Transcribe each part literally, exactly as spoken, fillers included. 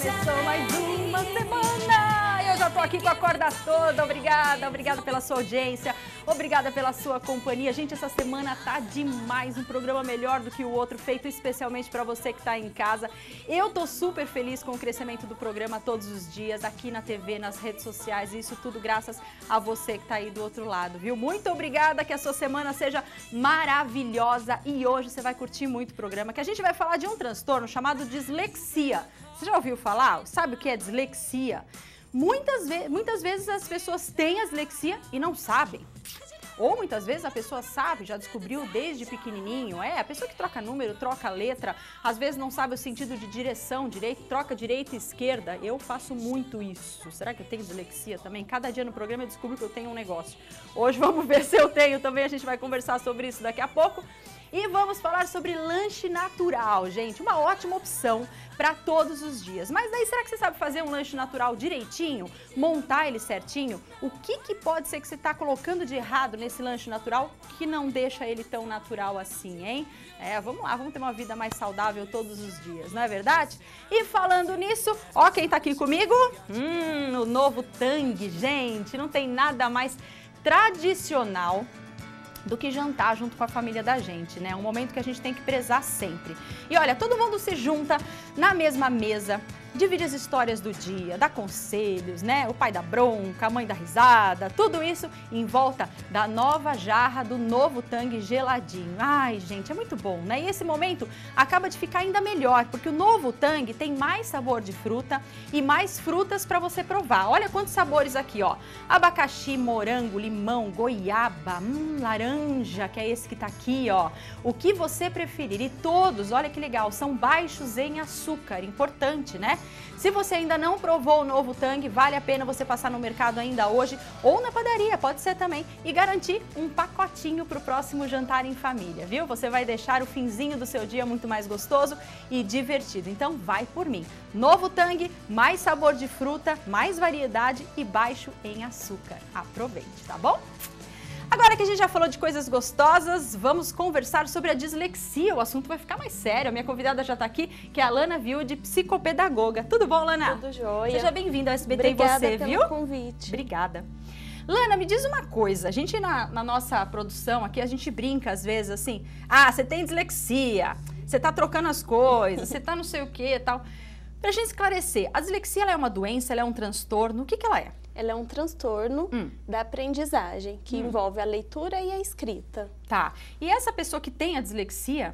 começou mais uma semana. Eu já tô aqui com a corda toda. Obrigada, obrigada pela sua audiência. Obrigada pela sua companhia. Gente, essa semana tá demais. Um programa melhor do que o outro, feito especialmente para você que tá em casa. Eu tô super feliz com o crescimento do programa todos os dias, aqui na T V, nas redes sociais. E isso tudo graças a você que tá aí do outro lado, viu? Muito obrigada, que a sua semana seja maravilhosa. E hoje você vai curtir muito o programa, que a gente vai falar de um transtorno chamado dislexia. Você já ouviu falar? Sabe o que é dislexia? Muitas, ve muitas vezes as pessoas têm a dislexia e não sabem. Ou muitas vezes a pessoa sabe, já descobriu desde pequenininho. É, a pessoa que troca número, troca letra, às vezes não sabe o sentido de direção, direito, troca direita e esquerda. Eu faço muito isso. Será que eu tenho dislexia também? Cada dia no programa eu descubro que eu tenho um negócio. Hoje vamos ver se eu tenho também, a gente vai conversar sobre isso daqui a pouco. E vamos falar sobre lanche natural, gente, uma ótima opção para todos os dias. Mas daí, será que você sabe fazer um lanche natural direitinho? Montar ele certinho? O que, que pode ser que você está colocando de errado nesse lanche natural que não deixa ele tão natural assim, hein? É, vamos lá, vamos ter uma vida mais saudável todos os dias, não é verdade? E falando nisso, ó quem tá aqui comigo? Hum, o novo Tang, gente, não tem nada mais tradicional do que jantar junto com a família da gente, né? É um momento que a gente tem que prezar sempre. E olha, todo mundo se junta na mesma mesa, divide as histórias do dia, dá conselhos, né? O pai da bronca, a mãe da risada, tudo isso em volta da nova jarra do novo Tang geladinho. Ai, gente, é muito bom, né? E esse momento acaba de ficar ainda melhor, porque o novo Tang tem mais sabor de fruta e mais frutas para você provar. Olha quantos sabores aqui, ó. Abacaxi, morango, limão, goiaba, hum, laranja, que é esse que tá aqui, ó. O que você preferir. E todos, olha que legal, são baixos em açúcar. Importante, né? Se você ainda não provou o novo Tang, vale a pena você passar no mercado ainda hoje ou na padaria, pode ser também, e garantir um pacotinho para o próximo jantar em família, viu? Você vai deixar o finzinho do seu dia muito mais gostoso e divertido. Então vai por mim. Novo Tang, mais sabor de fruta, mais variedade e baixo em açúcar. Aproveite, tá bom? Agora que a gente já falou de coisas gostosas, vamos conversar sobre a dislexia. O assunto vai ficar mais sério. A minha convidada já está aqui, que é a Lana Wilde, psicopedagoga. Tudo bom, Lana? Tudo jóia. Seja bem-vinda ao S B T Obrigada e você, pelo viu? convite. Obrigada. Lana, me diz uma coisa. A gente, na, na nossa produção aqui, a gente brinca às vezes assim, ah, você tem dislexia, você tá trocando as coisas, você tá não sei o que e tal. Pra gente esclarecer, a dislexia ela é uma doença, ela é um transtorno, o que que ela é? Ela é um transtorno hum. da aprendizagem, que hum. envolve a leitura e a escrita. Tá. E essa pessoa que tem a dislexia,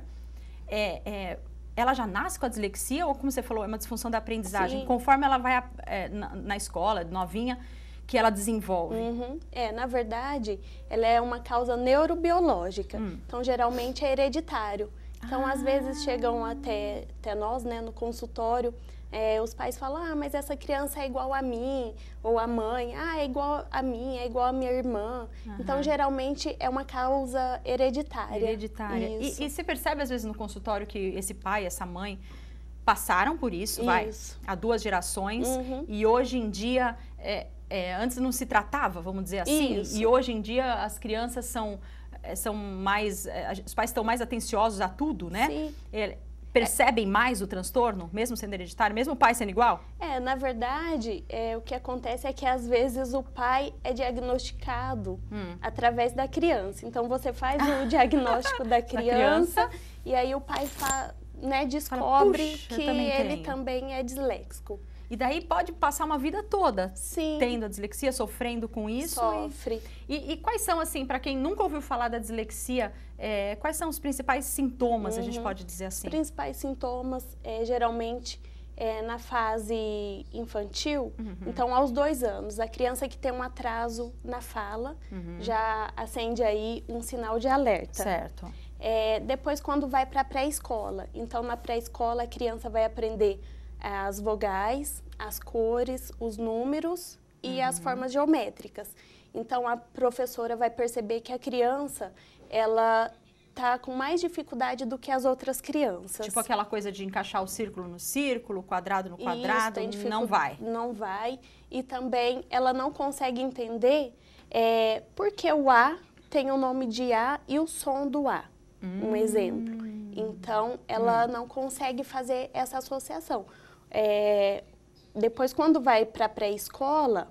é, é, ela já nasce com a dislexia ou, como você falou, é uma disfunção da aprendizagem? Sim. Conforme ela vai é, na, na escola, novinha, que ela desenvolve? Uhum. É, na verdade, ela é uma causa neurobiológica. Hum. Então, geralmente é hereditário. Então, ah. às vezes chegam até, até nós, né, no consultório, É, os pais falam, ah, mas essa criança é igual a mim, ou a mãe, ah, é igual a mim, é igual a minha irmã. Uhum. Então, geralmente, é uma causa hereditária. Hereditária. E, e você percebe, às vezes, no consultório que esse pai, essa mãe, passaram por isso, isso. vai, há duas gerações, uhum. e hoje em dia, é, é, antes não se tratava, vamos dizer assim, isso. e hoje em dia as crianças são, são mais, os pais estão mais atenciosos a tudo, né? Sim. É, percebem mais o transtorno, mesmo sendo hereditário, mesmo o pai sendo igual? É, na verdade, é, o que acontece é que às vezes o pai é diagnosticado hum. através da criança. Então você faz o diagnóstico da criança, criança e aí o pai fa, né, descobre Fala, que também ele tenho. também é disléxico. E daí pode passar uma vida toda Sim. tendo a dislexia, sofrendo com isso. Sofre. E, e, e quais são, assim, para quem nunca ouviu falar da dislexia, é, quais são os principais sintomas, uhum. a gente pode dizer assim? Os principais sintomas, é, geralmente, é, na fase infantil, uhum. então aos dois anos, a criança que tem um atraso na fala, uhum. já acende aí um sinal de alerta. Certo. É, depois, quando vai para a pré-escola, então na pré-escola a criança vai aprender as vogais, as cores, os números e uhum. as formas geométricas. Então, a professora vai perceber que a criança, ela tá com mais dificuldade do que as outras crianças. Tipo aquela coisa de encaixar o círculo no círculo, o quadrado no quadrado, Isso, não vai. Não vai. E também ela não consegue entender é, por que o A tem o nome de A e o som do A. Hum. Um exemplo. Então, ela hum. não consegue fazer essa associação. É, depois, quando vai para a pré-escola,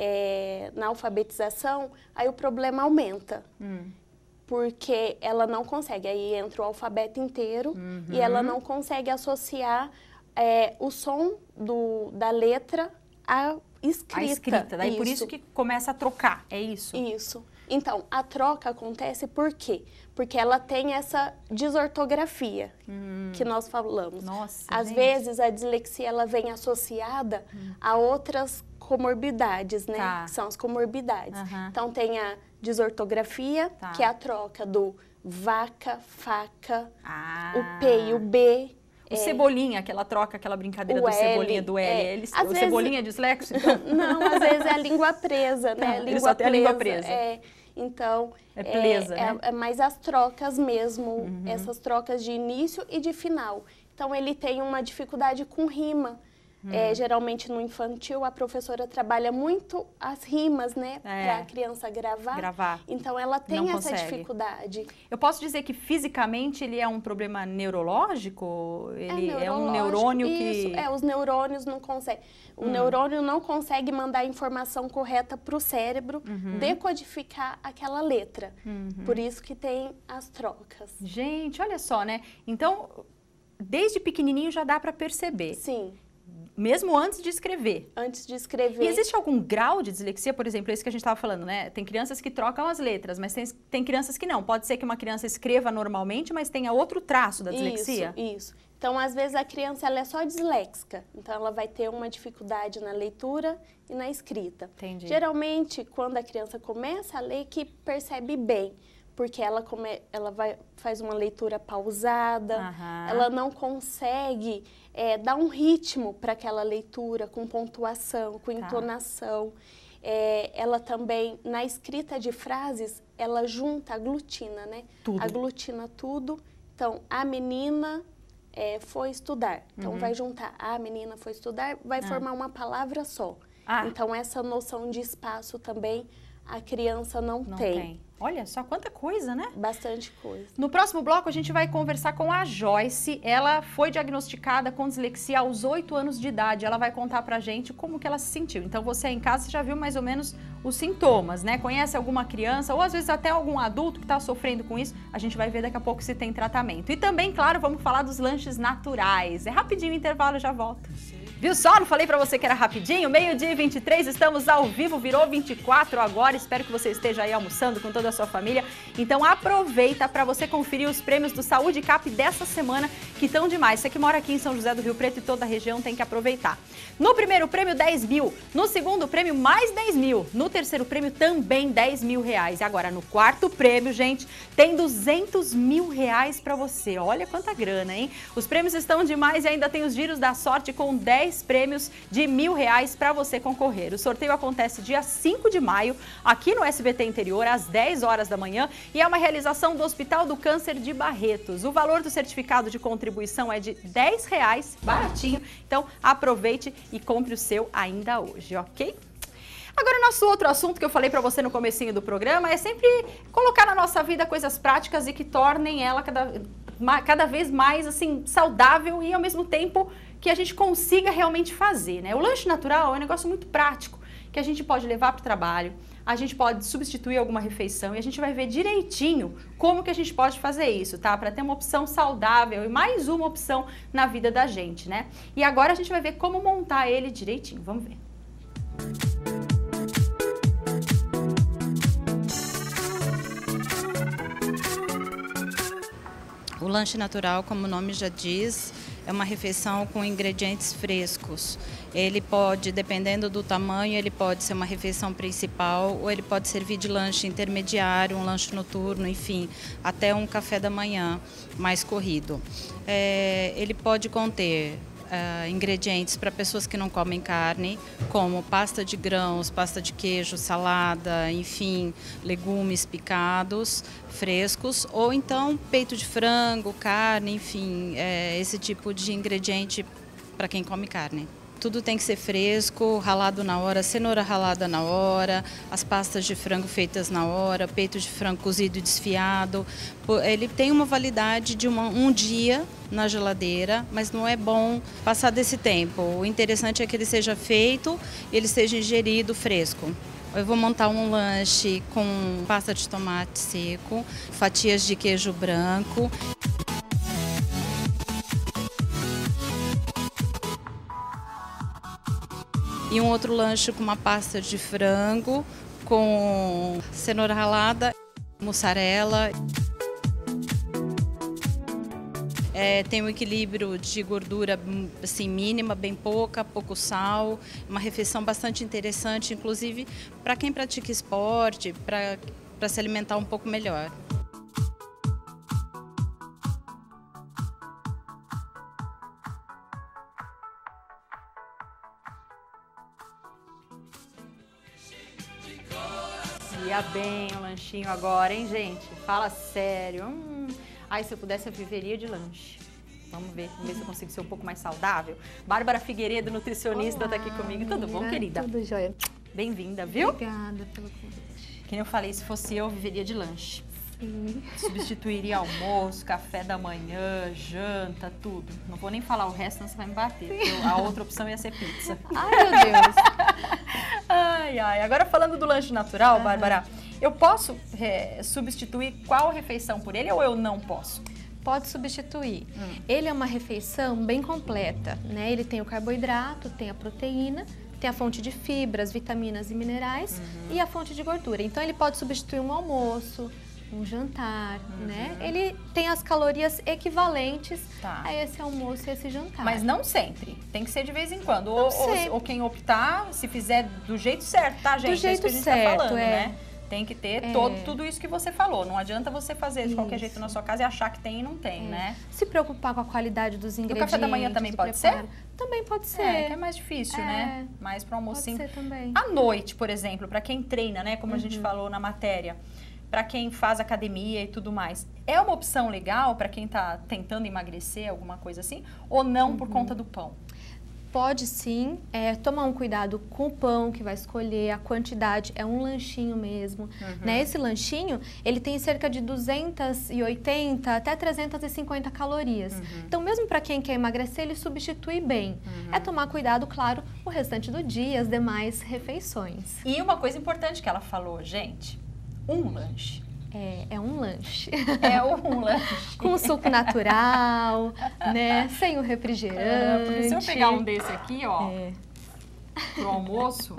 é, na alfabetização, aí o problema aumenta. Hum. Porque ela não consegue, aí entra o alfabeto inteiro uhum. e ela não consegue associar é, o som do, da letra à escrita. A escrita, daí isso. Por isso que começa a trocar, é isso? Isso. Então, a troca acontece por quê? Porque ela tem essa desortografia hum. que nós falamos. Nossa, Às gente. vezes, a dislexia ela vem associada hum. a outras comorbidades, né? Tá. Que são as comorbidades. Uhum. Então, tem a desortografia, tá. que é a troca do vaca, faca, ah. o P e o B. O é, Cebolinha, aquela troca, aquela brincadeira do L, Cebolinha, do L. É, Eles, o vezes, Cebolinha é disléxico? Não, às vezes é a língua presa, né? Tá, língua ele só tem presa, a língua presa. É, então, é, presa, é, né? é, é mais as trocas mesmo, uhum. essas trocas de início e de final. Então, ele tem uma dificuldade com rima. Hum. É, geralmente no infantil a professora trabalha muito as rimas, né, é. para a criança gravar. gravar. Então ela tem Não essa consegue. dificuldade. Eu posso dizer que fisicamente ele é um problema neurológico? Ele é, é um neurônio isso. que... É, os neurônios não conseguem. O hum. neurônio não consegue mandar a informação correta para o cérebro uhum. decodificar aquela letra. Uhum. Por isso que tem as trocas. Gente, olha só, né? Então, desde pequenininho já dá para perceber. Sim. Mesmo antes de escrever. Antes de escrever. E existe algum grau de dislexia, por exemplo, esse que a gente estava falando, né? Tem crianças que trocam as letras, mas tem, tem crianças que não. Pode ser que uma criança escreva normalmente, mas tenha outro traço da dislexia? Isso, isso. Então, às vezes, a criança ela é só disléxica. Então, ela vai ter uma dificuldade na leitura e na escrita. Entendi. Geralmente, quando a criança começa a ler, que percebe bem. Porque ela, come, ela vai, faz uma leitura pausada, uhum. ela não consegue é, dar um ritmo para aquela leitura, com pontuação, com tá. entonação. É, ela também, na escrita de frases, ela junta, aglutina, né? Tudo. Aglutina tudo. Então, a menina é, foi estudar. Então, uhum. vai juntar a menina foi estudar, vai ah. formar uma palavra só. Ah. Então, essa noção de espaço também a criança não, não tem. tem. Olha só quanta coisa, né? Bastante coisa. No próximo bloco a gente vai conversar com a Joyce. Ela foi diagnosticada com dislexia aos oito anos de idade. Ela vai contar pra gente como que ela se sentiu. Então você aí em casa você já viu mais ou menos os sintomas, né? Conhece alguma criança ou às vezes até algum adulto que está sofrendo com isso? A gente vai ver daqui a pouco se tem tratamento. E também, claro, vamos falar dos lanches naturais. É rapidinho o intervalo, já volto. Viu só? Não falei pra você que era rapidinho? Meio-dia e vinte e três, estamos ao vivo, virou vinte e quatro agora. Espero que você esteja aí almoçando com toda a sua família. Então aproveita para você conferir os prêmios do Saúde Cap dessa semana, que estão demais. Você que mora aqui em São José do Rio Preto e toda a região tem que aproveitar. No primeiro prêmio, dez mil. No segundo prêmio, mais dez mil. No terceiro prêmio, também dez mil reais. E agora, no quarto prêmio, gente, tem duzentos mil reais para você. Olha quanta grana, hein? Os prêmios estão demais e ainda tem os giros da sorte com dez prêmios de mil reais para você concorrer. O sorteio acontece dia cinco de maio, aqui no S B T Interior, às dez horas da manhã, e é uma realização do Hospital do Câncer de Barretos. O valor do certificado de contribuição é de dez reais, baratinho, então aproveite e compre o seu ainda hoje, ok? Agora, nosso outro assunto que eu falei para você no comecinho do programa é sempre colocar na nossa vida coisas práticas e que tornem ela cada, cada vez mais assim saudável e ao mesmo tempo que a gente consiga realmente fazer, né? O lanche natural é um negócio muito prático, que a gente pode levar para o trabalho, a gente pode substituir alguma refeição e a gente vai ver direitinho como que a gente pode fazer isso, tá? Para ter uma opção saudável e mais uma opção na vida da gente, né? E agora a gente vai ver como montar ele direitinho, vamos ver. O lanche natural, como o nome já diz, é uma refeição com ingredientes frescos. Ele pode, dependendo do tamanho, ele pode ser uma refeição principal ou ele pode servir de lanche intermediário, um lanche noturno, enfim, até um café da manhã mais corrido. É, ele pode conter Uh, ingredientes para pessoas que não comem carne, como pasta de grãos, pasta de queijo, salada, enfim, legumes picados, frescos, ou então peito de frango, carne, enfim, é, esse tipo de ingrediente para quem come carne. tudo tem que ser fresco, ralado na hora, cenoura ralada na hora, as pastas de frango feitas na hora, peito de frango cozido e desfiado. Ele tem uma validade de uma, um dia na geladeira, mas não é bom passar desse tempo. O interessante é que ele seja feito e ele seja ingerido fresco. Eu vou montar um lanche com pasta de tomate seco, fatias de queijo branco. E um outro lanche com uma pasta de frango, com cenoura ralada, mussarela. É, tem um equilíbrio de gordura assim, mínima, bem pouca, pouco sal. Uma refeição bastante interessante, inclusive para quem pratica esporte, para se alimentar um pouco melhor. Ia bem o lanchinho agora, hein, gente? Fala sério. Hum. Ai, se eu pudesse, eu viveria de lanche. Vamos ver, vamos ver se eu consigo ser um pouco mais saudável. Bárbara Figueiredo, nutricionista, está aqui comigo. Tudo bom, querida? Tudo jóia. Bem-vinda, viu? Obrigada pelo convite. Que nem eu falei, se fosse eu, eu viveria de lanche. Sim. Substituiria almoço, café da manhã, janta, tudo. Não vou nem falar o resto, senão você vai me bater. Eu, a outra opção ia ser pizza. Ai, meu Deus. Ai, ai. Agora falando do lanche natural, uhum. Bárbara, eu posso é, substituir qual refeição por ele ou eu não posso? Pode substituir. Hum. Ele é uma refeição bem completa, né? Ele tem o carboidrato, tem a proteína, tem a fonte de fibras, vitaminas e minerais uhum. e a fonte de gordura. Então ele pode substituir um almoço, um jantar, uhum. né? Ele tem as calorias equivalentes tá. a esse almoço e esse jantar. Mas não sempre. Tem que ser de vez em quando. Ou, ou, ou quem optar, se fizer do jeito certo, tá, gente? Do jeito é isso que a gente certo, tá falando, é. né? Tem que ter é. todo, tudo isso que você falou. Não adianta você fazer de isso. qualquer jeito na sua casa e achar que tem e não tem, é. né? Se preocupar com a qualidade dos ingredientes. O café da manhã também pode preparo. ser? Também pode ser. É, que é mais difícil, é. né? Mais para almocinho. Pode ser também. À noite, por exemplo, para quem treina, né? Como uhum. a gente falou na matéria. Para quem faz academia e tudo mais. É uma opção legal para quem está tentando emagrecer, alguma coisa assim? Ou não uhum. por conta do pão? Pode sim, é, tomar um cuidado com o pão que vai escolher, a quantidade, é um lanchinho mesmo, uhum. né? Esse lanchinho, ele tem cerca de duzentas e oitenta até trezentas e cinquenta calorias. Uhum. Então, mesmo para quem quer emagrecer, ele substitui bem. Uhum. É tomar cuidado, claro, o restante do dia, as demais refeições. E uma coisa importante que ela falou, gente, um lanche. É, é um lanche. É um lanche. Com suco natural, né? Sem o refrigerante. É, porque se eu pegar um desse aqui, ó, é. pro almoço,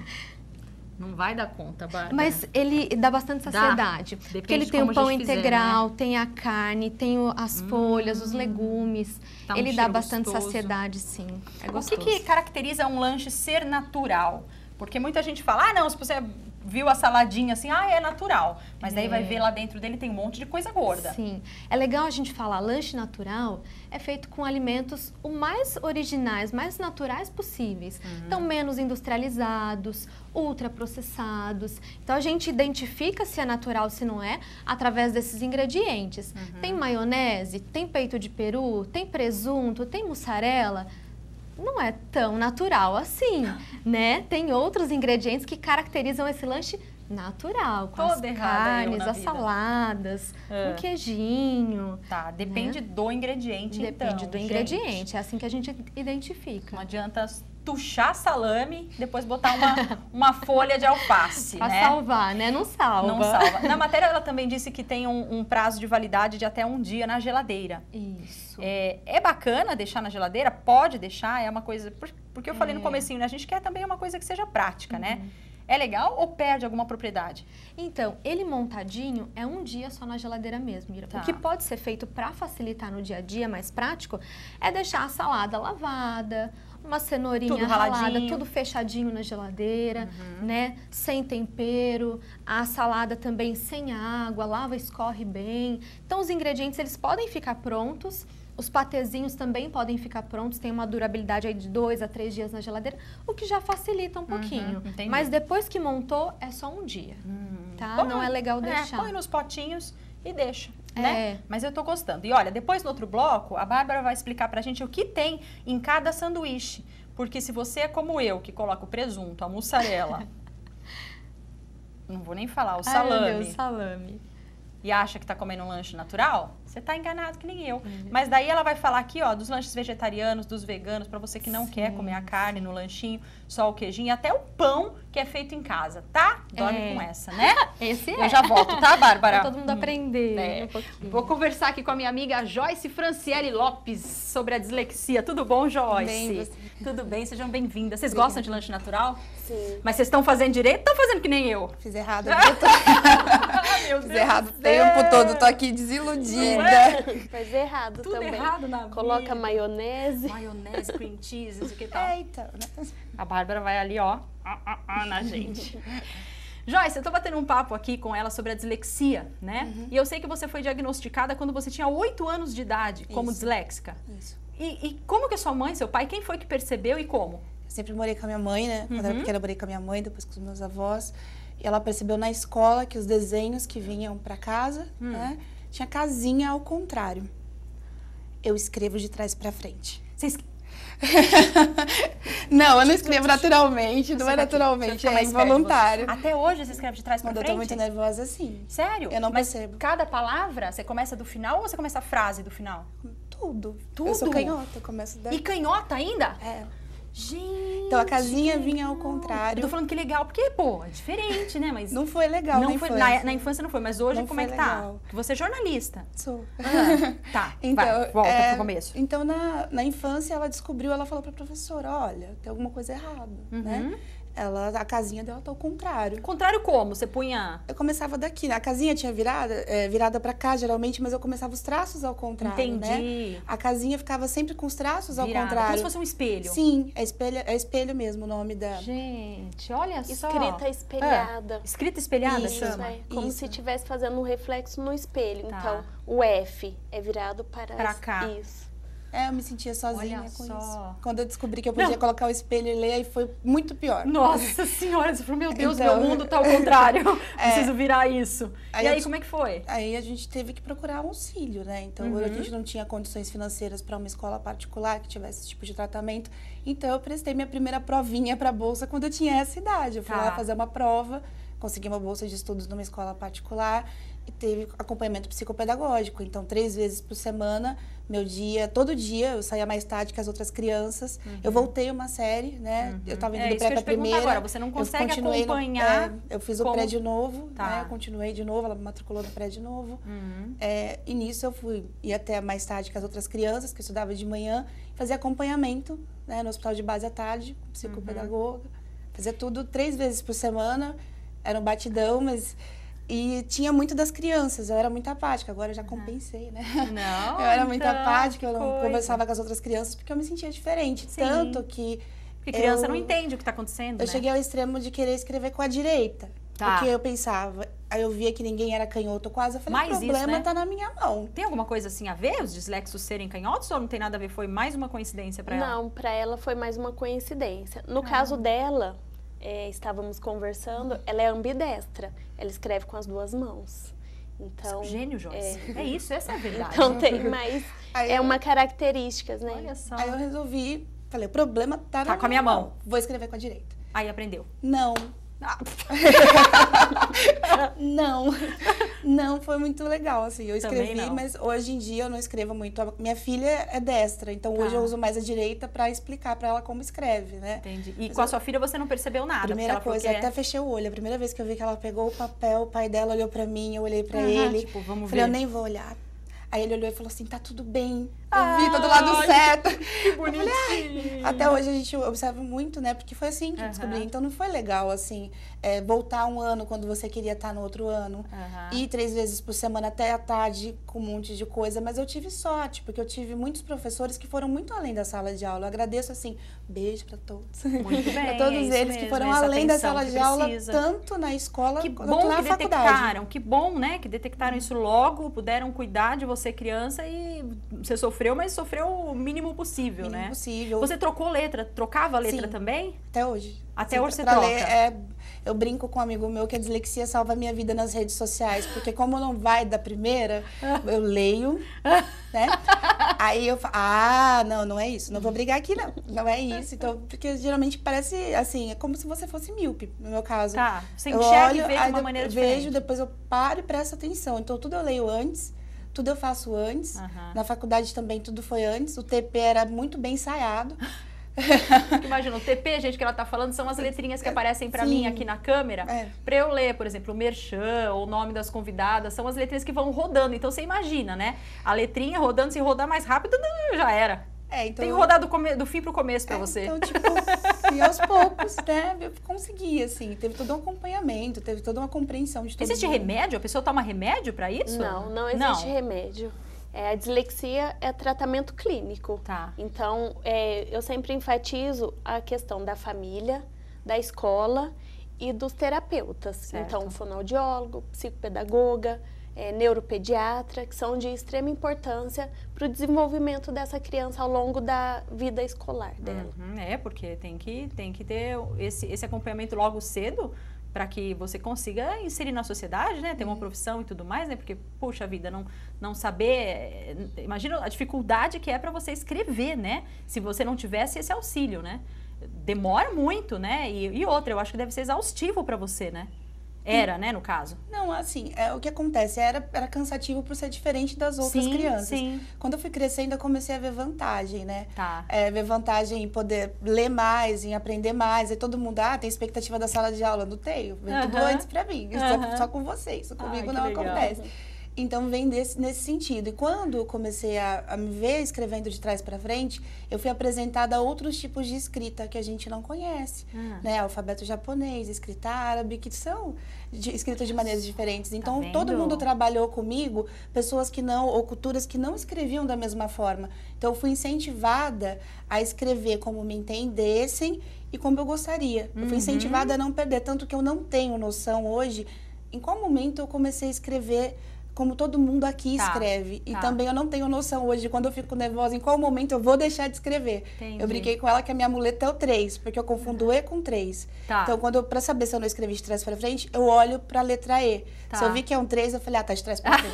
não vai dar conta, Bárbara. Mas ele dá bastante saciedade. Dá. Porque ele tem o pão integral, fizer, né? Tem a carne, tem o, as hum, folhas, os legumes. Tá um ele dá bastante gostoso. saciedade, sim. É gostoso. O que, que caracteriza um lanche ser natural? Porque muita gente fala, ah, não, se você viu a saladinha assim, ah, é natural. Mas daí é. vai ver lá dentro dele tem um monte de coisa gorda. Sim. É legal a gente falar, lanche natural é feito com alimentos o mais originais, mais naturais possíveis. Uhum. Então, menos industrializados, ultraprocessados. Então, a gente identifica se é natural, se não é, através desses ingredientes. Uhum. Tem maionese, tem peito de peru, tem presunto, tem mussarela. Não é tão natural assim, né? Tem outros ingredientes que caracterizam esse lanche natural, com Toda as carnes, as vida. saladas, é. um queijinho. Tá, depende né? do ingrediente, Depende então, do gente. ingrediente, é assim que a gente identifica. Não adianta tuchar salame, depois botar uma, uma folha de alface, pra né? salvar, né? Não salva. Não salva. Na matéria ela também disse que tem um, um prazo de validade de até um dia na geladeira. Isso. É, é bacana deixar na geladeira? Pode deixar, é uma coisa... Porque eu falei é. no comecinho, né? A gente quer também uma coisa que seja prática, uhum. né? É legal ou perde alguma propriedade? Então, ele montadinho é um dia só na geladeira mesmo, Ira. Tá. O que pode ser feito para facilitar no dia a dia, mais prático, é deixar a salada lavada, uma cenourinha tudo ralada, tudo fechadinho na geladeira, uhum. né? Sem tempero, a salada também sem água, lava, escorre bem. Então, os ingredientes, eles podem ficar prontos. Os patezinhos também podem ficar prontos, tem uma durabilidade aí de dois a três dias na geladeira, o que já facilita um pouquinho. Uhum, mas depois que montou, é só um dia, hum. tá? Põe, não é legal deixar. É, põe nos potinhos e deixa, é. né? Mas eu tô gostando. E olha, depois no outro bloco, a Bárbara vai explicar pra gente o que tem em cada sanduíche. Porque se você é como eu, que coloca o presunto, a mussarela, não vou nem falar, o salame, Ai, meu Deus, salame. e acha que tá comendo um lanche natural, você tá enganado que nem eu. Uhum. Mas daí ela vai falar aqui, ó, dos lanches vegetarianos, dos veganos, para você que não sim, quer comer a carne no lanchinho, só o queijinho, e até o pão que é feito em casa, tá? Dorme é. com essa, né? Esse eu é. já volto, tá, Bárbara? Pra todo mundo aprender é. um pouquinho. Vou conversar aqui com a minha amiga Joyce Franciele Lopes sobre a dislexia. Tudo bom, Joyce? Bem, você... Tudo bem, sejam bem-vindas. Vocês Obrigada. Gostam de lanche natural? Sim. Mas vocês estão fazendo direito ou estão fazendo que nem eu? Fiz errado. Fiz errado o tempo todo, tô aqui desiludida. É. Faz errado Tudo também. errado na Coloca vida. maionese. Maionese, cream cheese, o que tal. Eita. A Bárbara vai ali, ó, ó, ó, ó na gente. Joyce, eu tô batendo um papo aqui com ela sobre a dislexia, né? Uhum. E eu sei que você foi diagnosticada quando você tinha oito anos de idade como Isso. disléxica. Isso. E, e como que a sua mãe, seu pai, quem foi que percebeu e como? Eu sempre morei com a minha mãe, né? Quando uhum. era pequena, eu morei com a minha mãe, depois com os meus avós. E ela percebeu na escola que os desenhos que vinham pra casa, hum. né? Tinha casinha ao contrário. Eu escrevo de trás pra frente. Você escreve? Não, eu não escrevo naturalmente, não é naturalmente, é involuntário. Até hoje você escreve de trás pra Quando frente? Quando eu tô muito nervosa, sim. Sério? Eu não Mas percebo. Cada palavra, você começa do final ou você começa a frase do final? Tudo. Tudo? Eu sou canhota, eu começo daí. E canhota ainda? É. Gente! Então a casinha vinha ao contrário. Eu tô falando que legal, porque, pô, é diferente, né? Mas não foi legal não na foi, infância. Na, na infância não foi, mas hoje não como é que legal. tá? Porque você é jornalista. Sou. Ah, tá, então, vai, volta é, pro começo. Então, na, na infância, ela descobriu, ela falou pra professora, olha, tem alguma coisa errada, uhum. né? Ela, a casinha dela tá ao contrário. Contrário como? Você punha... Eu começava daqui, né? A casinha tinha virada, é, virada pra cá, geralmente, mas eu começava os traços ao contrário, Entendi. Né? A casinha ficava sempre com os traços ao virada, contrário. Como se fosse um espelho. Sim, é espelho, é espelho mesmo o nome da... Gente, olha só. Escrita espelhada. Ah, escrita espelhada Isso, chama? É, como Isso. se estivesse fazendo um reflexo no espelho. Tá. Então, o F é virado para... Pra cá. Isso. É, eu me sentia sozinha Olha com só. isso. Quando eu descobri que eu podia Não. colocar o espelho e ler, aí foi muito pior. Nossa senhora, você falou, meu Deus, Então, meu mundo tá ao contrário. É. Preciso virar isso. Aí e aí, eu- como é que foi? Aí a gente teve que procurar auxílio, né? Então, Uhum. a gente não tinha condições financeiras para uma escola particular que tivesse esse tipo de tratamento. Então, eu prestei minha primeira provinha para a bolsa quando eu tinha essa idade. Eu fui Tá. lá fazer uma prova, consegui uma bolsa de estudos numa escola particular e teve acompanhamento psicopedagógico. Então, três vezes por semana, meu dia, todo dia, eu saía mais tarde que as outras crianças. Uhum. Eu voltei uma série, né? Uhum. Eu estava indo É do isso que eu pré te pra pergunto primeira. agora, você não eu consegue continuei no- acompanhar é, eu fiz o como- pré de novo, Tá. né? Eu continuei de novo, ela me matriculou no pré de novo. Uhum. É, e nisso eu fui, ia até mais tarde que as outras crianças, que eu estudava de manhã, fazia acompanhamento, né, no hospital de base à tarde, com psicopedagoga, fazia tudo três vezes por semana, era um batidão, mas... E tinha muito das crianças, eu era muito apática, agora eu já compensei, né? Não, Eu era muito então, apática, eu não coisa. conversava com as outras crianças, porque eu me sentia diferente, Sim. tanto que... Porque criança eu- não entende o que tá acontecendo, Eu né? cheguei ao extremo de querer escrever com a direita. Tá. Porque eu pensava, aí eu via que ninguém era canhoto quase, eu falei, Mais o isso, problema né? tá na minha mão. Tem alguma coisa assim a ver, os dislexos serem canhotos, ou não tem nada a ver? Foi mais uma coincidência pra ela? Não, para ela foi mais uma coincidência. No Ah. caso dela, é, estávamos conversando, ela é ambidestra. Ela escreve com as duas mãos. Então, Gênio, Joyce. É. isso, essa é a verdade. então tem mais... Aí É eu- uma característica, né? Olha só. Aí eu resolvi, falei, o problema tá, Tá na com a minha mão. Vou escrever com a direita. Aí aprendeu. Não, Ah, não, não foi muito legal, assim, eu Também escrevi, não. mas hoje em dia eu não escrevo muito. A minha filha é destra, então Tá. hoje eu uso mais a direita pra explicar pra ela como escreve, né? entendi. E Mas com a eu- sua filha você não percebeu nada? Primeira porque ela coisa, falou eu que até fechei o olho. A primeira vez que eu vi que ela pegou o papel, o pai dela olhou pra mim, eu olhei pra Aham, ele. tipo, vamos falei, ver. eu nem vou olhar. Aí ele olhou e falou assim, tá tudo bem. Eu Ah, vi, tô do lado ai, certo. Que bonitinho. Até hoje a gente observa muito, né? Porque foi assim que eu Aham. descobri. Então não foi legal, assim, é, voltar um ano quando você queria estar no outro ano. Aham. Ir três vezes por semana até a tarde com um monte de coisa. Mas eu tive sorte, porque eu tive muitos professores que foram muito além da sala de aula. Eu agradeço, assim, beijo pra todos. Muito bem, Pra todos é isso eles que mesmo, foram essa além da atenção sala que de aula, precisa. tanto na escola Que quanto bom na que faculdade. detectaram, que bom, né? Que detectaram isso logo, puderam cuidar de você criança e você sofreu sofreu, mas sofreu o mínimo possível, mínimo né? possível. Você trocou letra? Trocava a letra Sim, também? Até hoje. Até Sim, hoje você pra troca? Ler, é, eu brinco com um amigo meu que a dislexia salva a minha vida nas redes sociais, porque como não vai da primeira, eu leio, né? Aí eu falo, ah, não, não é isso, não vou brigar aqui não, não é isso. Então, porque geralmente parece, assim, é como se você fosse míope, no meu caso. Tá, você eu enxerga olho, e vê de uma aí maneira eu diferente. vejo, depois eu paro e presto atenção. Então, tudo eu leio antes, tudo eu faço antes. Uhum. Na faculdade também tudo foi antes, o T P era muito bem ensaiado. Imagina, o T P, gente, que ela tá falando, são as letrinhas que aparecem pra Sim. mim aqui na câmera, É. pra eu ler, por exemplo, o merchan, ou o nome das convidadas, são as letrinhas que vão rodando. Então você imagina, né? A letrinha rodando, se rodar mais rápido, já era. É, então, Tem que rodar do, come... do fim pro começo pra é, você. Então, tipo, e aos poucos, né, eu consegui, assim, teve todo um acompanhamento, teve toda uma compreensão de todo Existe mundo. remédio? A pessoa toma remédio pra isso? Não, não existe remédio. É, a dislexia é tratamento clínico. Tá. Então, é, eu sempre enfatizo a questão da família, da escola e dos terapeutas. Certo. Então, fonoaudiólogo, psicopedagoga, é, neuropediatra, que são de extrema importância para o desenvolvimento dessa criança ao longo da vida escolar dela. Uhum, é, porque tem que, tem que ter esse, esse acompanhamento logo cedo para que você consiga inserir na sociedade, né? Ter uma profissão e tudo mais, né? Porque, puxa vida, não, não saber... Imagina a dificuldade que é para você escrever, né? Se você não tivesse esse auxílio, né? Demora muito, né? E, e outra, eu acho que deve ser exaustivo para você, né? Era, né, no caso? Não, assim, é, o que acontece, era, era cansativo por ser diferente das outras Sim, crianças. sim. Quando eu fui crescendo, eu comecei a ver vantagem, né? Tá. É, ver vantagem em poder ler mais, em aprender mais. Aí todo mundo, ah, tem expectativa da sala de aula. Não tenho, vem tudo Aham. antes pra mim. Aham. Só, só com vocês, só comigo Ai, não que legal. acontece. Então, vem desse, nesse sentido. E quando eu comecei a, a me ver escrevendo de trás para frente, eu fui apresentada a outros tipos de escrita que a gente não conhece. Ah. Né? Alfabeto japonês, escrita árabe, que são de, escritas de maneiras diferentes. Então, vendo? todo mundo trabalhou comigo, pessoas que não, ou culturas que não escreviam da mesma forma. Então, eu fui incentivada a escrever como me entendessem e como eu gostaria. Eu fui incentivada a não perder, tanto que eu não tenho noção hoje em qual momento eu comecei a escrever como todo mundo aqui Tá, escreve. E tá. também eu não tenho noção hoje, quando eu fico nervosa, em qual momento eu vou deixar de escrever. Entendi. Eu brinquei com ela que a minha muleta é o três, porque eu confundo E com três. Tá. Então, quando eu, pra saber se eu não escrevi de trás pra frente, eu olho pra letra E. Tá. Se eu vi que é um três, eu falei, ah, tá de trás pra frente.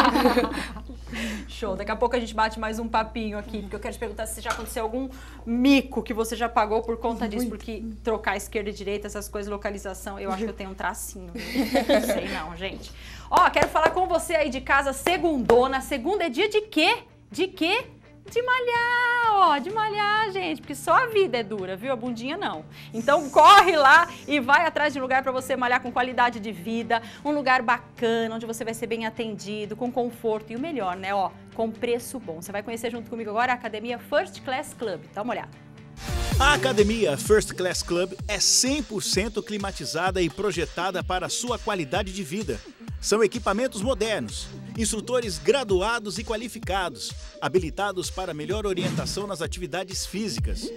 Show. Daqui a pouco a gente bate mais um papinho aqui, porque eu quero te perguntar se já aconteceu algum mico que você já pagou por conta disso, porque trocar esquerda e direita, essas coisas, localização, eu acho que eu tenho um tracinho. Não sei não, gente. Ó, quero falar com você aí de casa, segundona. Segunda é dia de quê? De quê? De malhar, ó, de malhar, gente, porque só a vida é dura, viu? A bundinha não. Então corre lá e vai atrás de um lugar para você malhar com qualidade de vida, um lugar bacana, onde você vai ser bem atendido, com conforto e o melhor, né, ó, com preço bom. Você vai conhecer junto comigo agora a Academia First Class Club. Dá uma olhada. A Academia First Class Club é cem por cento climatizada e projetada para a sua qualidade de vida. São equipamentos modernos, instrutores graduados e qualificados, habilitados para melhor orientação nas atividades físicas.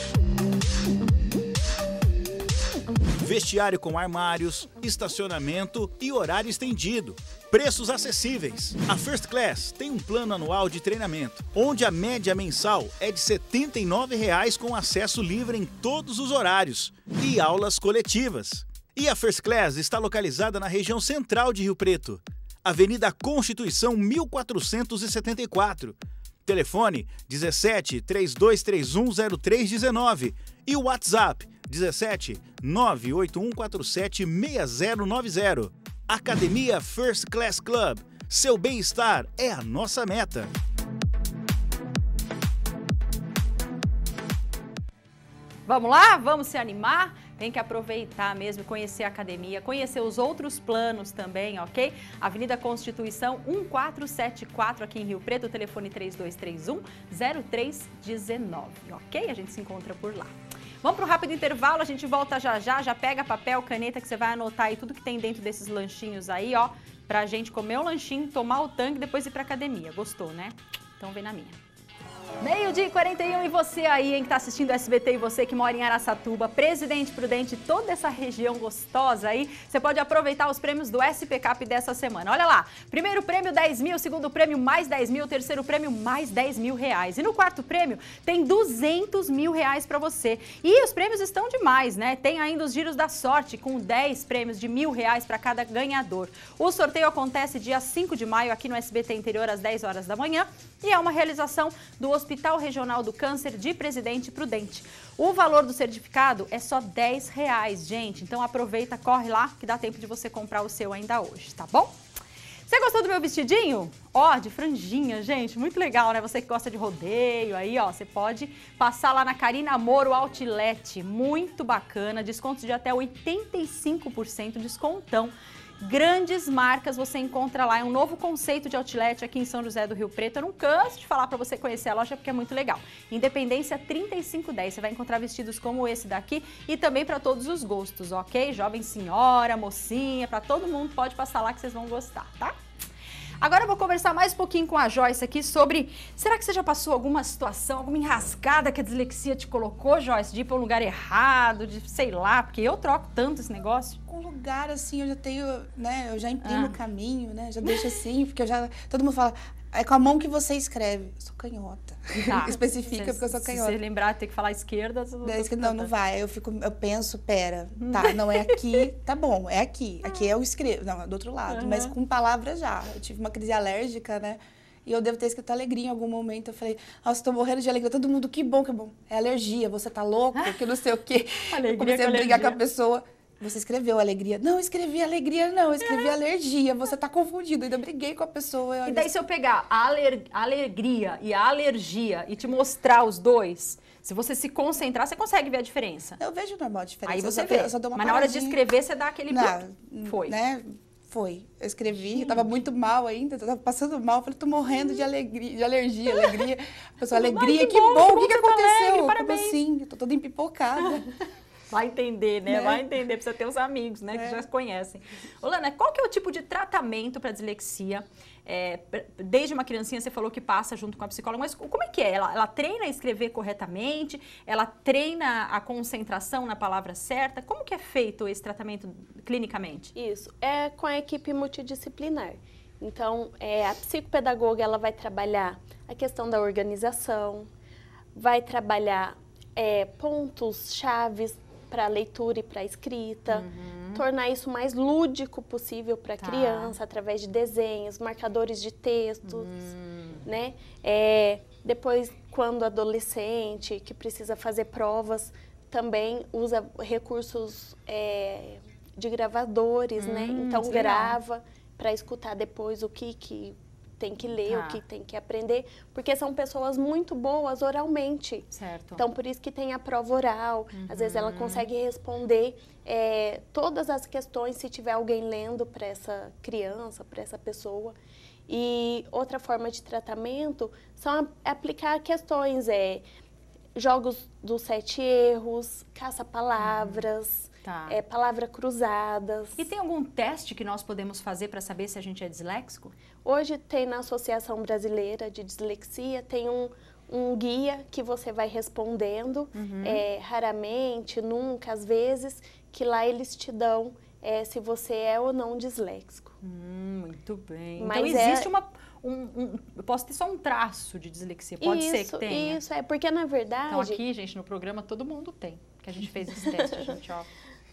Vestiário com armários, estacionamento e horário estendido. Preços acessíveis. A First Class tem um plano anual de treinamento, onde a média mensal é de setenta e nove reais com acesso livre em todos os horários e aulas coletivas. E a First Class está localizada na região central de Rio Preto, Avenida Constituição mil quatrocentos e setenta e quatro. Telefone dezessete, três dois três um, zero três um nove e o WhatsApp dezessete, nove oito um quatro sete, seis zero nove zero. Academia First Class Club. Seu bem-estar é a nossa meta. Vamos lá? Vamos se animar? Tem que aproveitar mesmo, conhecer a academia, conhecer os outros planos também, ok? Avenida Constituição um quatro sete quatro aqui em Rio Preto, telefone três dois três um, zero três um nove, ok? A gente se encontra por lá. Vamos para um rápido intervalo, a gente volta já já, já pega papel, caneta que você vai anotar aí tudo que tem dentro desses lanchinhos aí, ó, pra gente comer o lanchinho, tomar o tangue e depois ir pra academia. Gostou, né? Então vem na minha. Meio-dia e quarenta e um, e você aí, hein, que tá assistindo o S B T, e você que mora em Araçatuba, Presidente Prudente, toda essa região gostosa aí, você pode aproveitar os prêmios do S P Cap dessa semana. Olha lá, primeiro prêmio dez mil, segundo prêmio mais dez mil, terceiro prêmio mais dez mil reais. E no quarto prêmio tem duzentos mil reais para você. E os prêmios estão demais, né? Tem ainda os giros da sorte, com dez prêmios de mil reais para cada ganhador. O sorteio acontece dia cinco de maio aqui no S B T Interior, às dez horas da manhã, e é uma realização do Hospital Regional do Câncer de Presidente Prudente. O valor do certificado é só dez reais, gente. Então aproveita, corre lá, que dá tempo de você comprar o seu ainda hoje, tá bom? Você gostou do meu vestidinho? Ó, de franjinha, gente, muito legal, né? Você que gosta de rodeio, aí, ó, você pode passar lá na Carina Moro Outlet, muito bacana, descontos de até oitenta e cinco por cento, descontão. Grandes marcas você encontra lá, é um novo conceito de outlet aqui em São José do Rio Preto. Eu não canso de falar para você conhecer a loja porque é muito legal. Independência trinta e cinco dez, você vai encontrar vestidos como esse daqui e também para todos os gostos, ok? Jovem senhora, mocinha, para todo mundo, pode passar lá que vocês vão gostar, tá? Agora eu vou conversar mais um pouquinho com a Joyce aqui sobre... Será que você já passou alguma situação, alguma enrascada que a dislexia te colocou, Joyce? De ir para um lugar errado, de sei lá, porque eu troco tanto esse negócio. Com lugar, assim, eu já tenho, né, eu já imprimo o Ah. caminho, né, já deixo assim, porque eu já... Todo mundo fala, é com a mão que você escreve. Eu sou canhota. Tá. Especifica, Se- porque eu sou Se canhota. você lembrar de ter que falar esquerda... eu tô- Daí, que não, não vai. Aí eu fico, eu penso, pera, tá, não é aqui, tá bom, é aqui. Aqui eu escrevo, não, é do outro lado, mas com palavras já. Eu tive uma crise alérgica, né? E eu devo ter escrito alegria em algum momento. Eu falei, nossa, tô morrendo de alegria. Todo mundo, que bom, que bom. É alergia, você tá louco, que não sei o quê. Alegria Eu comecei com a brigar alergia. com a pessoa. Você escreveu alegria. Não, escrevi alegria, não. Eu escrevi alergia. Você tá confundido. Ainda briguei com a pessoa. Eu E daí se eu pegar a aler- a alegria e a alergia e te mostrar os dois, se você se concentrar, você consegue ver a diferença. Eu vejo normal a diferença. Aí Eu você só- vê. eu só dou uma Mas na hora de paradinha. escrever, você dá aquele... Não, Foi. Né? Foi. Eu escrevi, eu tava muito mal ainda, eu tava passando mal. Eu falei, tô morrendo de alegria, de alergia, alegria. A pessoa, alegria, que que bom, bom, que o bom que, que que você tá aconteceu? alegre, Como parabéns. assim? Eu tô toda empipocada. Vai entender, né? Né? Vai entender, precisa ter os amigos, né? Que É. já conhecem. Olana, qual que é o tipo de tratamento para dislexia? É, desde uma criancinha você falou que passa junto com a psicóloga, mas como é que é? Ela, ela treina a escrever corretamente? Ela treina a concentração na palavra certa? Como que é feito esse tratamento clinicamente? Isso, é com a equipe multidisciplinar. Então, é, a psicopedagoga ela vai trabalhar a questão da organização, vai trabalhar é, pontos chaves para a leitura e para a escrita, tornar isso o mais lúdico possível para a Tá. criança, através de desenhos, marcadores de textos, né? É, depois, quando adolescente, que precisa fazer provas, também usa recursos é, de gravadores, né? Hum, Então, que legal. grava para escutar depois o que, que tem que ler, Tá. o que tem que aprender, porque são pessoas muito boas oralmente. Certo. Então, por isso que tem a prova oral. Às vezes Uhum. ela consegue responder é, todas as questões se tiver alguém lendo para essa criança, para essa pessoa. E outra forma de tratamento são a- aplicar questões, é, jogos dos sete erros, caça-palavras, Tá. é, palavras cruzadas. E tem algum teste que nós podemos fazer para saber se a gente é disléxico? Hoje tem na Associação Brasileira de Dislexia, tem um, um guia que você vai respondendo, é, raramente, nunca, às vezes, que lá eles te dão é, se você é ou não disléxico. Hum, muito bem. Mas então é- existe uma... Um, um- eu posso ter só um traço de dislexia, pode ser isso, que tenha. Isso, é porque na verdade, Então aqui, gente, no programa todo mundo tem, que a gente fez esse teste, gente, ó.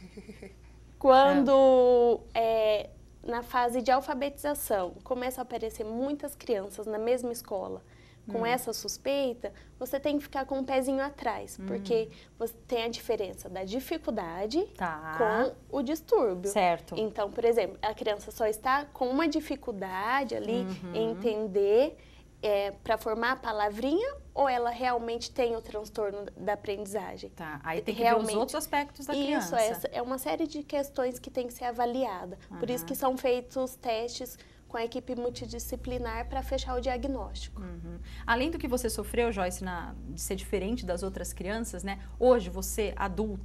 quando é, na fase de alfabetização começam a aparecer muitas crianças na mesma escola com Hum. essa suspeita, você tem que ficar com um pezinho atrás, Hum. porque você tem a diferença da dificuldade Tá. com o distúrbio. Certo. Então, por exemplo, a criança só está com uma dificuldade ali Uhum. em entender para formar a palavrinha ou ela realmente tem o transtorno da aprendizagem? Tá. Aí tem que ver Realmente. os outros aspectos da Isso, criança. essa é uma série de questões que tem que ser avaliada. Por isso que são feitos testes com a equipe multidisciplinar para fechar o diagnóstico. Uhum. Além do que você sofreu, Joyce, na, de ser diferente das outras crianças, né? Hoje, você, adulta,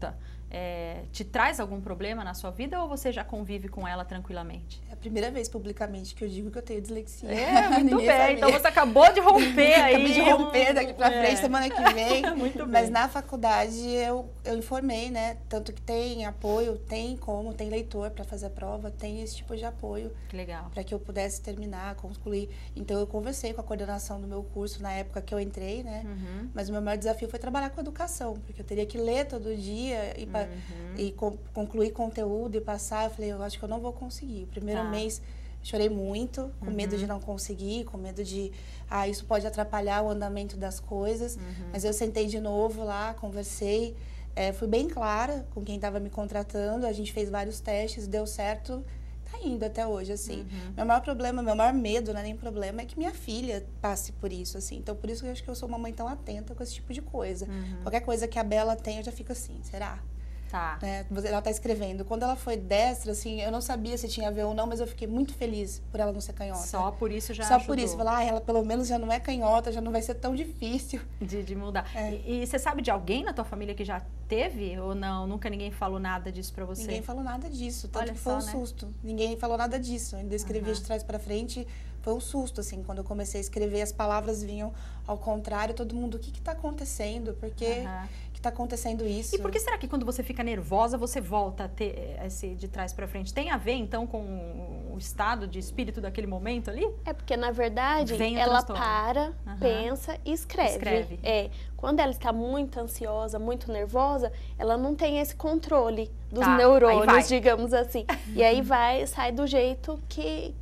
é, te traz algum problema na sua vida ou você já convive com ela tranquilamente? É a primeira vez publicamente que eu digo que eu tenho dislexia. É, muito bem. Sabia. Então você acabou de romper aí. Acabei de romper daqui pra frente, é. semana que vem. Muito bem. Mas na faculdade eu, eu informei, né? Tanto que tem apoio, tem como, tem leitor para fazer a prova, tem esse tipo de apoio. Que legal. Para que eu pudesse terminar, concluir. Então eu conversei com a coordenação do meu curso na época que eu entrei, né? Uhum. Mas o meu maior desafio foi trabalhar com educação, porque eu teria que ler todo dia e, pra, uhum. e co concluir conteúdo e passar. Eu falei, eu acho que eu não vou conseguir. O primeiro tá. mês chorei muito, com uhum. medo de não conseguir, com medo de, ah, isso pode atrapalhar o andamento das coisas. Uhum. Mas eu sentei de novo lá, conversei, é, fui bem clara com quem estava me contratando, a gente fez vários testes, deu certo, tá indo até hoje, assim. Uhum. Meu maior problema, meu maior medo, não é nem problema, é que minha filha passe por isso, assim. Então, por isso que eu acho que eu sou uma mãe tão atenta com esse tipo de coisa. Uhum. Qualquer coisa que a Bela tem, eu já fico assim, será? Tá. Né? Ela tá escrevendo. Quando ela foi destra, assim, eu não sabia se tinha a ver ou não, mas eu fiquei muito feliz por ela não ser canhota. Só por isso já Só ajudou. por isso. Falar, ah, ela pelo menos já não é canhota, já não vai ser tão difícil. De, de mudar. É. E, e você sabe de alguém na tua família que já teve ou não? Nunca ninguém falou nada disso pra você? Ninguém falou nada disso. Tanto Olha que foi só, um né? susto. Ninguém falou nada disso. Eu ainda escrevia uhum. de trás pra frente. Foi um susto, assim, quando eu comecei a escrever, as palavras vinham ao contrário, todo mundo, o que que tá acontecendo? Por que uhum. que tá acontecendo isso? E por que será que quando você fica nervosa, você volta a ter esse de trás pra frente? Tem a ver, então, com o estado de espírito daquele momento ali? É porque, na verdade, Vem ela transtorno. para, uhum. pensa e escreve. Escreve. É, quando ela está muito ansiosa, muito nervosa, ela não tem esse controle dos tá, neurônios, digamos assim. E aí vai, sai do jeito que...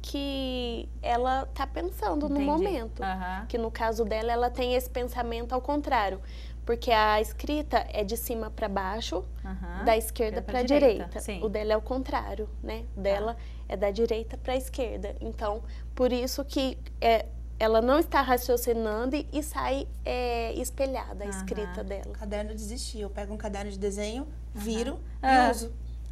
que ela tá pensando Entendi. no momento. Uhum. Que no caso dela, ela tem esse pensamento ao contrário. Porque a escrita é de cima para baixo, uhum. da esquerda para a direita. direita. O dela é o contrário, né? O dela ah. é da direita para a esquerda. Então, por isso que é, ela não está raciocinando e, e sai é, espelhada a uhum. escrita dela. O caderno desistir. Eu pego um caderno de desenho, viro uhum. e ah. uso.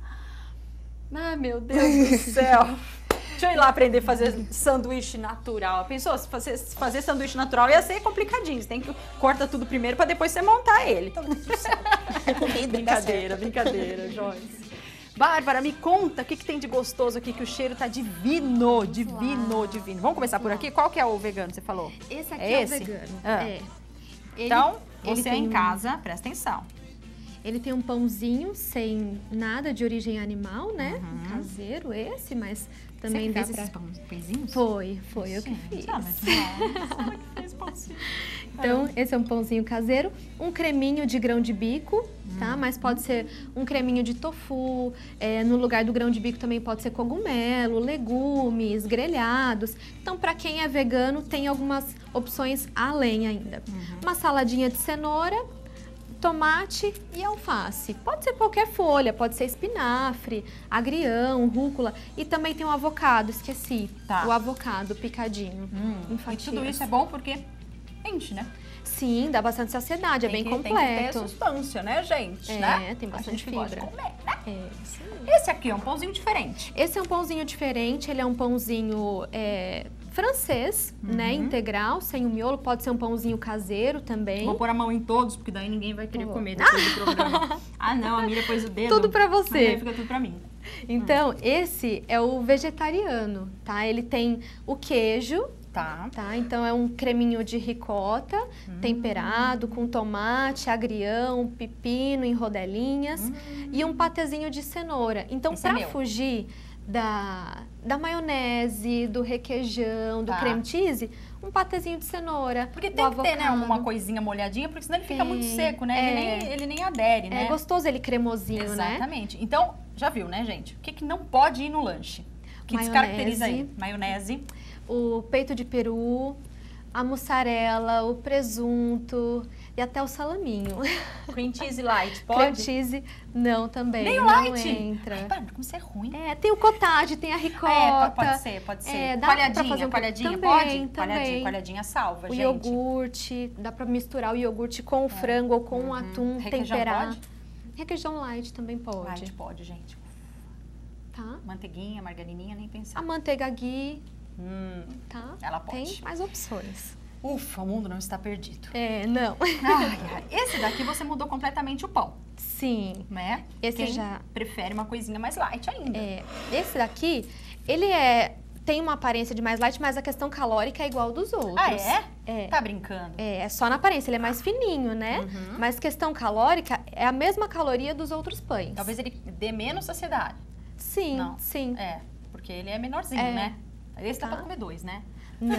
Ah, meu Deus do céu! Deixa eu ir lá aprender a fazer sanduíche natural. Pensou, se fazer, fazer sanduíche natural ia ser complicadinho. Você tem que corta tudo primeiro para depois você montar ele. Tá tudo certo. Brincadeira, brincadeira, Joyce. Bárbara, me conta o que, que tem de gostoso aqui, que o cheiro tá divino, divino, Uau. divino. Vamos começar por aqui? Qual que é o vegano, você falou? Esse aqui é, é esse? o vegano. Ah. É. Ele, então, você ele em um... casa, presta atenção. Ele tem um pãozinho sem nada de origem animal, né? Uhum. Caseiro esse, mas também você dá fez pra... esses pãezinhos? Foi, foi eu que fiz. Ah, mas não, que fez pãozinho. Então, esse é um pãozinho caseiro, um creminho de grão de bico, hum. tá? Mas pode ser um creminho de tofu, é, no lugar do grão de bico também pode ser cogumelo, legumes, grelhados. Então, para quem é vegano, tem algumas opções além ainda. Uhum. Uma saladinha de cenoura, tomate e alface. Pode ser qualquer folha, pode ser espinafre, agrião, rúcula. E também tem o avocado, esqueci. Tá. O avocado picadinho. Hum, em fatias. E tudo isso é bom porque enche, né? Sim, dá bastante saciedade, tem é bem que, completo. Tem que ter substância, né, gente? É, né? tem bastante a gente fibra. Gosta de comer, né? É, sim. Esse aqui é um pãozinho diferente. Esse é um pãozinho diferente, ele é um pãozinho é, francês, uhum. né, integral, sem o miolo. Pode ser um pãozinho caseiro também. Vou pôr a mão em todos, porque daí ninguém vai querer oh. comer depois do programa. Ah, não, a Miriam pôs o dedo. Tudo pra você. Aí fica tudo pra mim. Então, hum. esse é o vegetariano, tá? Ele tem o queijo. Tá. tá. Então, é um creminho de ricota, hum. temperado, com tomate, agrião, pepino em rodelinhas hum. e um patezinho de cenoura. Então, para é fugir da, da maionese, do requeijão, do tá. creme cheese, um patezinho de cenoura. Porque tem que ter, né, uma coisinha molhadinha, porque senão ele fica tem. muito seco, né? É. Ele, nem, ele nem adere, né? É gostoso ele cremosinho, Exatamente. né? Exatamente. Então, já viu, né, gente? O que, que não pode ir no lanche? O que maionese. descaracteriza aí? Maionese. O peito de peru, a mussarela, o presunto e até o salaminho. Cream cheese light, pode? Cream cheese, não, também. Nem o não light? entra. Ai, para, como você é ruim. É, tem o cottage, tem a ricota. É, pode ser, pode ser. É, dá coalhadinha, pra fazer um... coalhadinha, também, pode? Também. Coalhadinha, coalhadinha salva, o gente. O iogurte, dá pra misturar o iogurte com o é. frango ou com o uhum. atum, requeijão temperar. Pode? Requeijão light também pode. Light pode, gente. Tá. Manteiguinha, margarininha, nem pensar. A manteiga ghee. Hum, tá? Ela pode. Tem mais opções. Ufa, o mundo não está perdido. É, não. Ai, ai. Esse daqui você mudou completamente o pão. Sim. Sim. Né? Esse Quem já... prefere uma coisinha mais light ainda. É, esse daqui, ele é... tem uma aparência de mais light, mas a questão calórica é igual dos outros. Ah, é? É. Tá brincando? É, é só na aparência, ele é mais fininho, né? Uhum. Mas questão calórica é a mesma caloria dos outros pães. Talvez ele dê menos saciedade. Sim, Não. sim. É, porque ele é menorzinho, É. né? Esse dá Tá. pra comer dois, né? Não.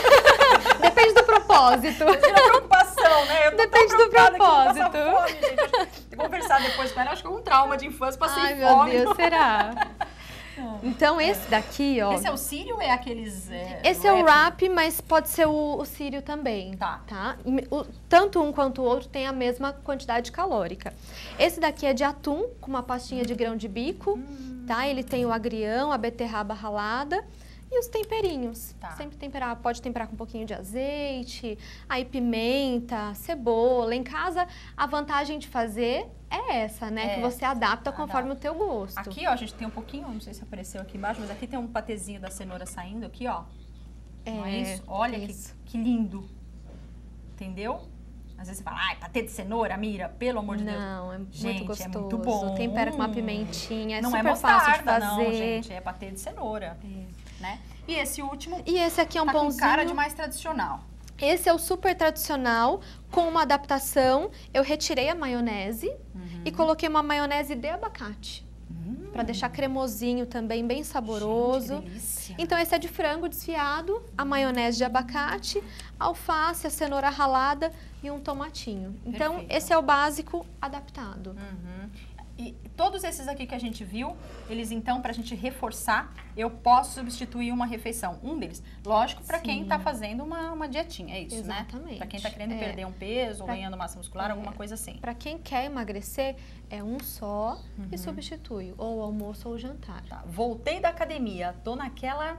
Depende do propósito. Tira a preocupação, né? Eu tô Depende tão do preocupada aqui, propósito. vou passar fome, gente. Acho que Tem que conversar depois com ela. Acho que é um trauma de infância, passei Ai, fome. meu Deus, será? Então, esse daqui, ó... Esse é o sírio ou é aqueles... É, Esse é o wrap? wrap, mas pode ser o, o sírio também. Tá. Tá? O- tanto um quanto o outro tem a mesma quantidade calórica. Esse daqui é de atum, com uma pastinha de grão de bico, tá? Ele tem o agrião, a beterraba ralada e os temperinhos. Tá. Sempre temperar, pode temperar com um pouquinho de azeite, aí pimenta, cebola. Em casa, a vantagem de fazer é essa, né? É, que você adapta conforme adapta. o teu gosto. Aqui, ó, a gente tem um pouquinho, não sei se apareceu aqui embaixo, mas aqui tem um patezinho da cenoura saindo aqui, ó. Não é isso? Olha que, isso. que lindo. Entendeu? Às vezes você fala, ai, patê de cenoura, Mira, pelo amor de Deus. Não, é Gente, muito é gostoso. muito bom. Tempera com uma pimentinha, é não é super fácil de mostarda, fazer. não, gente, é patê de cenoura, né? E esse último E esse aqui é um tá com pãozinho. cara de mais tradicional. Esse é o super tradicional, com uma adaptação. Eu retirei a maionese Uhum. e coloquei uma maionese de abacate. Pra deixar cremosinho também, bem saboroso. Hum. Gente, que delícia. Então esse é de frango desfiado, a maionese de abacate, alface, a cenoura ralada e um tomatinho. Então Perfeito. esse é o básico adaptado. Uhum. E todos esses aqui que a gente viu, eles então, pra gente reforçar, eu posso substituir uma refeição. Um deles. Lógico, pra quem Sim. tá fazendo uma, uma dietinha, é isso, né? Exatamente. Pra quem tá querendo É. perder um peso, ou Pra- ganhando massa muscular, alguma coisa assim. Para quem quer emagrecer, é um só Uhum. e substitui, ou almoço ou jantar. Tá, voltei da academia, tô naquela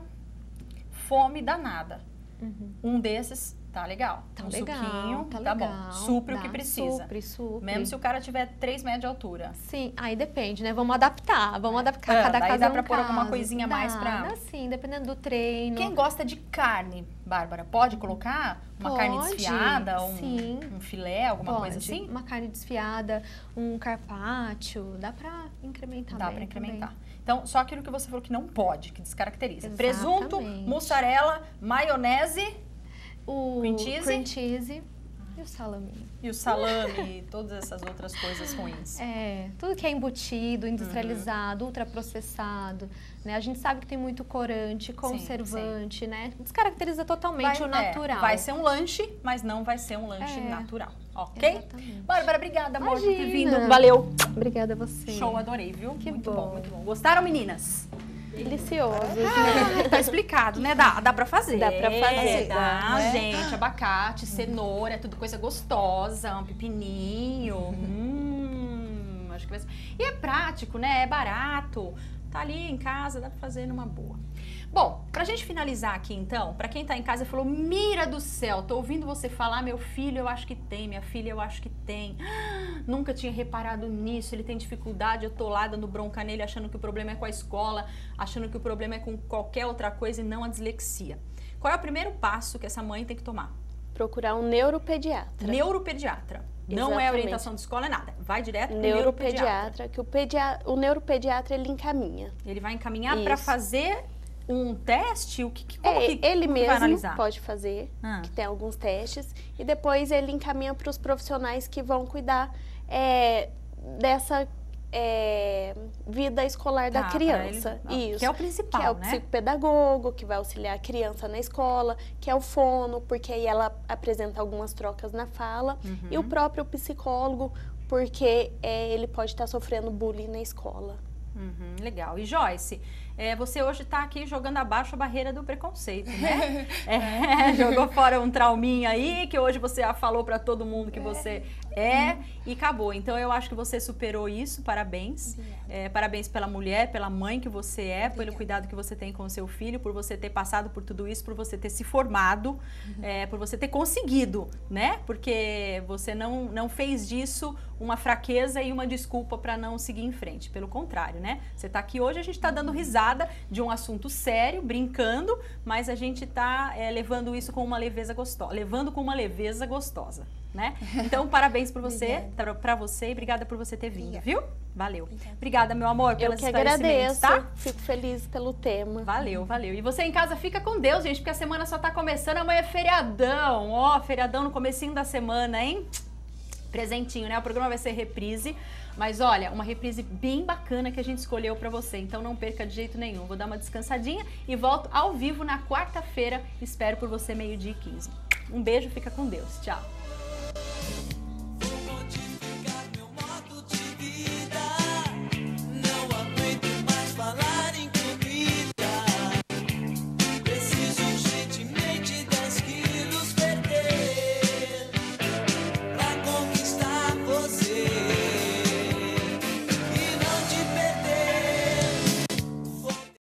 fome danada. Um desses, tá legal. Uhum. Tá um legal, suquinho, tá, tá legal. bom. Supre o Dá, que precisa. Supre, supre. Mesmo se o cara tiver três metros de altura. Sim, aí depende, né? Vamos adaptar, vamos adaptar. Ah, Cada daí caso dá é um pra pôr alguma caso. coisinha Dá, mais pra- dá sim, dependendo do treino. Quem gosta de carne, Bárbara, pode colocar uma Pode, carne desfiada, um, sim. um filé, alguma Pode, coisa assim? uma carne desfiada, um carpaccio, dá pra incrementar Dá bem pra incrementar. também. Então, só aquilo que você falou que não pode, que descaracteriza. Exatamente. Presunto, mussarela, maionese O Cream cheese? cream cheese e o salame. e o salame e todas essas outras coisas ruins. É, tudo que é embutido, industrializado, ultraprocessado, né? A gente sabe que tem muito corante, conservante, né? Descaracteriza totalmente o natural. é, vai ser um lanche, mas não vai ser um lanche É. natural, ok? Exatamente. Bárbara, obrigada, amor, por ter Imagina. vindo. Valeu. Obrigada a você. Show, adorei, viu? Que muito bom. bom, muito bom. Gostaram, meninas? Delicioso. Ah, tá explicado, né? Dá, dá pra fazer. Dá pra fazer, Dá, né? gente. Abacate, cenoura, é tudo coisa gostosa. Um pepininho. Hum, acho que vai ser... E é prático, né? É barato. Tá ali em casa, dá pra fazer numa boa. Bom, pra gente finalizar aqui então, pra quem tá em casa e falou, Mira do céu, tô ouvindo você falar, meu filho eu acho que tem, minha filha eu acho que tem. Nunca tinha reparado nisso, ele tem dificuldade, eu tô lá dando bronca nele, achando que o problema é com a escola, achando que o problema é com qualquer outra coisa e não a dislexia. Qual é o primeiro passo que essa mãe tem que tomar? Procurar um neuropediatra. Neuropediatra. Não é Exatamente. orientação de escola, é nada. Vai direto pro Neuropediatra, neuropediatra. que o, pedia... o neuropediatra ele encaminha. Ele vai encaminhar para Isso. fazer um teste? O que, que, como É, que ele como que vai mesmo analisar? pode fazer, Ah. que tem alguns testes, e depois ele encaminha para os profissionais que vão cuidar é, dessa é, vida escolar Tá, da pra criança. ele- Isso. Que é o principal, Que é o né? psicopedagogo, que vai auxiliar a criança na escola, que é o fono, porque aí ela apresenta algumas trocas na fala, Uhum. e o próprio psicólogo, porque é, ele pode estar sofrendo bullying na escola. Uhum, legal. E Joyce, é, você hoje está aqui jogando abaixo a barreira do preconceito, né? É, jogou fora um trauminha aí, que hoje você já falou para todo mundo que você é e acabou. Então eu acho que você superou isso, parabéns. É, parabéns pela mulher, pela mãe que você é, pelo cuidado que você tem com o seu filho, por você ter passado por tudo isso, por você ter se formado, é, por você ter conseguido, né? Porque você não, não fez disso uma fraqueza e uma desculpa para não seguir em frente. Pelo contrário, né? Você está aqui hoje, a gente está dando risada de um assunto sério, brincando, mas a gente está é, levando isso com uma leveza gostosa, levando com uma leveza gostosa. né? Então, parabéns por você, para você e obrigada por você ter vindo, viu? Valeu. Obrigada, meu amor, pelos Eu que agradeço, tá? Fico feliz pelo tema. Valeu, valeu. E você em casa fica com Deus, gente, porque a semana só tá começando, amanhã é feriadão. Ó, feriadão no comecinho da semana, hein? Presentinho, né? O programa vai ser reprise, mas olha, uma reprise bem bacana que a gente escolheu pra você, então não perca de jeito nenhum. Vou dar uma descansadinha e volto ao vivo na quarta-feira. Espero por você meio-dia e quinze. Um beijo, fica com Deus. Tchau.